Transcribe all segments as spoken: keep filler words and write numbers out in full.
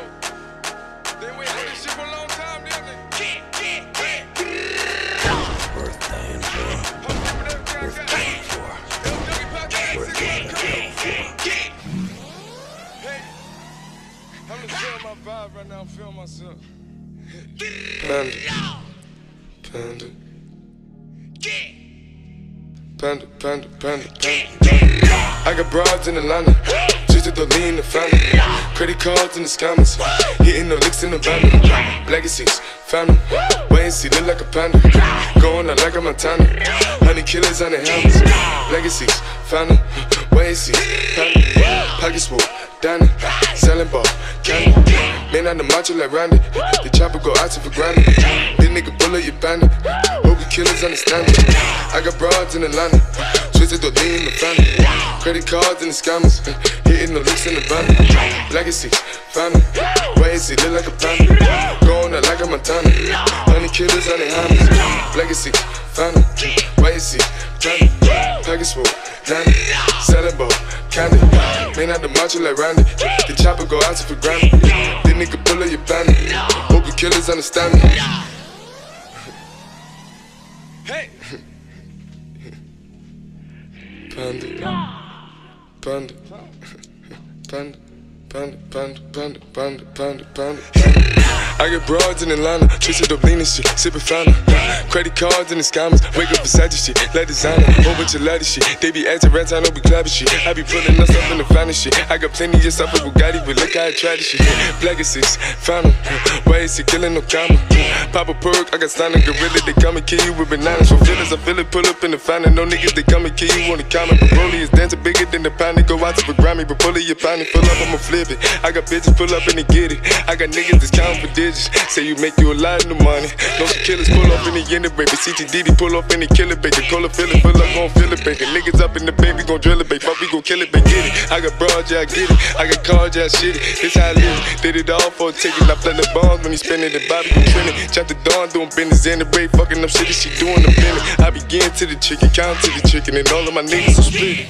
They wait for this shit for a long time, didn't they? Worth dying for. Worth dying for. Worth going to hell for. Hey, I'm just feeling my vibe right now. I'm feeling myself. Panda, panda, panda, panda, panda, panda. I got broads in Atlanta, just to lean in the family. Credit cards in the scammers, hitting the licks in the van. Legacies, found them, wait and see, look like a panda. Going out like a Montana, honey killers on the helmets. Legacies, found them, wait and see, panda. Pockets full, Danny, selling ball, candy. Man on the macho like Randy, the chopper go out to for granted. This nigga bullet, you bandit. Hope you killers understand it. I got broads in Atlanta, twisted to lean in the family. Credit cards and the scammers, hitting the licks in the van. Legacies, found them, wait and see, look like a panda. Going out like a Montana, honey killers on the hammers. Legacies, found them, wait and see, panda. Pockets full, Danny, selling ball, candy. Man out the macho like Randy, the chopper go out to for granted. This nigga bullet, you bandit. Hope you killers understand me. Hey, Panda, panda, panda, panda, panda, panda, panda, panda, panda. I get broads in Atlanta, twisted up lean and shit, sippin' fountain. Credit cards and the scammers, wake up beside this shit, like designer, whole bunch of ladder shit. They be acting rats, I know we clapping shit. I be pulling us up in the finest shit. I got plenty of stuff with Bugatti, but look how I try this shit. Black is six, found him, why is he killing no comma? Pop a perk, I got signed a gorilla, they come and kill you with bananas. For feelings, I feel it, pull up in the fountain. No niggas, they come and kill you on the comment. But Broly is dancing bigger than the pound, they go out to for Grammy. But pull it, your pound, pull up, I'ma flip it. I got bitches, pull up and they get it. I got niggas that's counting for digits. Say you make you a lot of money. No some killers pull up in the end of baby. C T D D pull up in the killer baby. Cola fill it, fill up, gon' fill it baby. Niggas up in the baby, gon' drill it baby. Fuck, we gon' kill it baby, get it. I got broad, yeah, I get it. I got cards, yeah, I shit it. This how I live. Did it all for a ticket. I play the bombs when he spinning the Bobby, you trending. Chop the dawn, doing business in the break. Fucking up shit, she doing the business. I begin to the chicken, count to the chicken, and all of my niggas are split.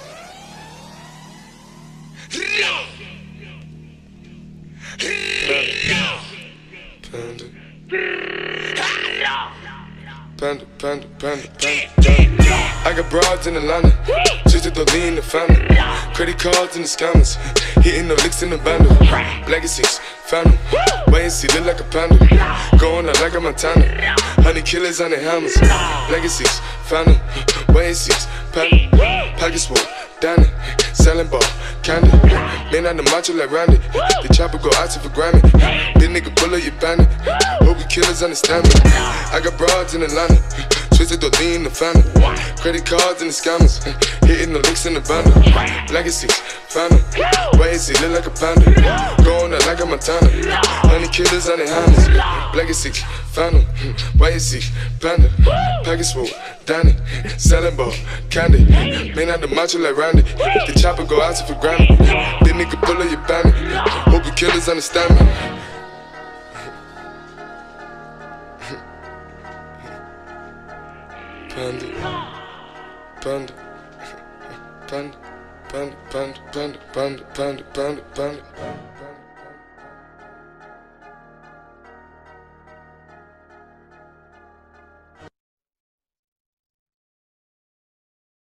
Panda, panda, panda, panda, panda. I got broads in Atlanta, just to lean in the family. Credit cards and the scammers, hitting the licks in the bundle. Legacies, found them, wait and see, look like a panda. Going out like a Montana, honey killers on the hammers. Legacies, found them, wait and see, panda. Pockets full, Danny, selling ball, candy. Man on the macho like Randy, the chopper go out to for Grammy. This nigga bullet, you bandit. Hope you killers understand me. I got broads in Atlanta, twisted to lean in the family. Credit cards and the scammers, hitting the licks in the bundle. Legacies, found them, wait and see, look like a panda. Going out like a Montana, honey killers on the hammers. Legacies, found them, wait and see, panda. Pockets full, Danny, selling ball, candy. Man out the macho like Randy, the chopper go out to for Grammy. This nigga pull up your bandit. Hope you killers understand me. Panda, panda, panda, panda, panda, panda, panda, panda, panda, panda.